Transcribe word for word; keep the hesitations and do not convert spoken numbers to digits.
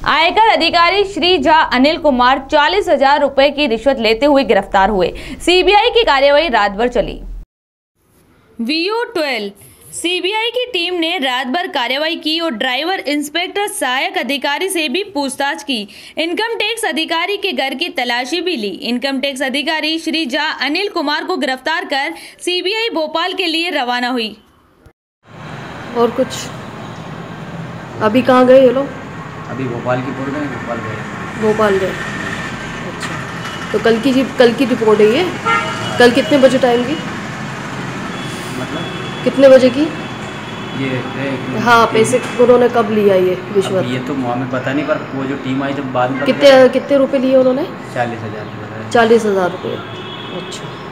आयकर अधिकारी श्री झा अनिल कुमार चालीस हजार रुपए की रिश्वत लेते हुए गिरफ्तार हुए। सीबीआई की कार्यवाही रात भर चली। वीओ ट्वेल्व सीबीआई की टीम ने रात भर कार्रवाई की और ड्राइवर इंस्पेक्टर सहायक अधिकारी से भी पूछताछ की। इनकम टैक्स अधिकारी के घर की तलाशी भी ली। इनकम टैक्स अधिकारी श्री झा अनिल कुमार को गिरफ्तार कर सीबीआई भोपाल के लिए रवाना हुई। और कुछ अभी कहाँ गए ये लोग? अभी भोपाल की रिपोर्ट गए भोपाल गए भोपाल गए अच्छा, तो कल की कल की रिपोर्ट है ये? कल कितने बजे टाइम की? मतलब कितने बजे की? ये ए, हाँ, पैसे उन्होंने कब लिया ये रिश्वत? ये तो हमें पता नहीं, पर वो जो टीम आई जब बाद में कितने कितने रुपए लिए उन्होंने? चालीस हज़ार चालीस हज़ार रुपये। अच्छा।